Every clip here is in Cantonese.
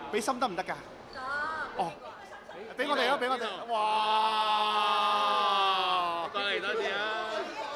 俾心得唔得㗎？ 得。 哦，俾我哋啊！俾我哋，哇！ 過嚟多謝啊！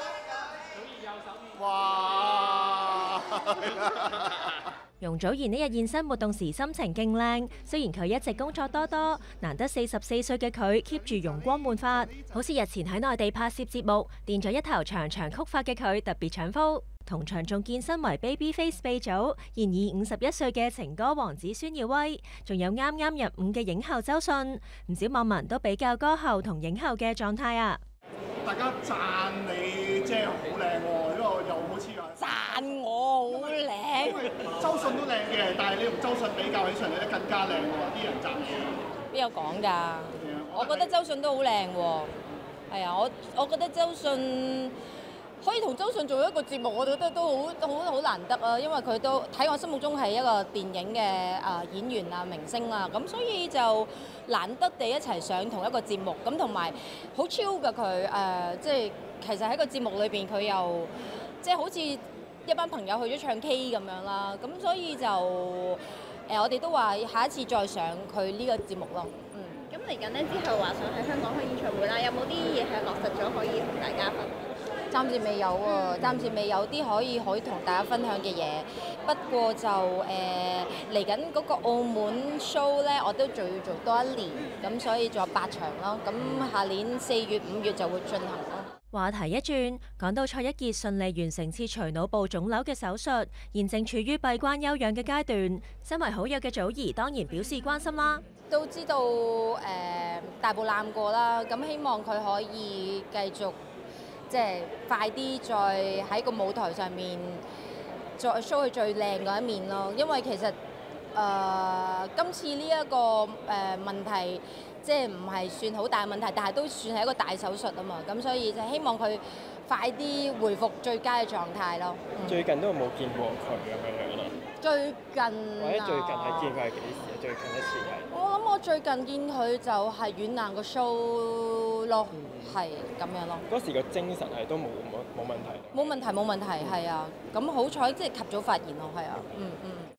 哇！ 容祖兒呢日現身活動時心情勁靚，雖然佢一直工作多多，難得44歲嘅佢 keep 住容光煥發，好似日前喺內地拍攝節目，電咗一頭長長曲髮嘅佢特別搶福。同場仲見身為 Babyface 鼻祖，現已51歲嘅情歌王子孫耀威，仲有啱啱入伍嘅影后周迅，唔少網民都比較歌后同影后嘅狀態啊！ 大家讚你即係好靚喎，呢個又好似話讚我好靚， 周迅都靚嘅，但係你同周迅比較起上嚟咧更加靚喎，啲人讚你。 邊有講㗎？我覺得周迅都好靚喎。係啊，我覺得周迅可以同周迅做一個節目，我覺得都好難得啊，因為佢都喺我心目中係一個電影嘅演員啊、明星啊，咁所以就難得地一齊上同一個節目，咁同埋好超㗎佢即係其實喺個節目裏邊佢又即係好似一班朋友去咗唱 K 咁樣啦，咁所以就我哋都話下一次再上佢呢個節目咯。 咁嚟緊咧之後話想喺香港開演唱會啦，有冇啲嘢係落實咗可以同大家分享？ 暫時未有喎，暫時未有啲可以同大家分享嘅嘢。不過就嚟緊嗰個澳門 show 咧，我都仲要做多一年，咁所以仲有8場咯。咁下年4月、5月就會進行咯。 話題一轉，講到蔡一傑順利完成切除腦部腫瘤嘅手術，現正處於閉關休養嘅階段。身為好友嘅祖兒當然表示關心啦。 都知道大步攬過啦，咁希望佢可以繼續即係快啲再喺個舞台上面再 show 佢最靚嗰一面咯。因為其實今次呢一個問題即係唔係算好大問題，但係都算係一個大手術啊嘛。咁所以就希望佢快啲回復最佳嘅狀態咯。 最近都有冇見過佢咁樣啦？ 最近或者最近係見佢係幾時啊？最近一次係我諗我最近見佢就係軟硬個 show 咯，係咁樣咯。 嗰時個精神係都冇問題。 冇問題，係啊。咁好彩即係及早發現咯，係啊，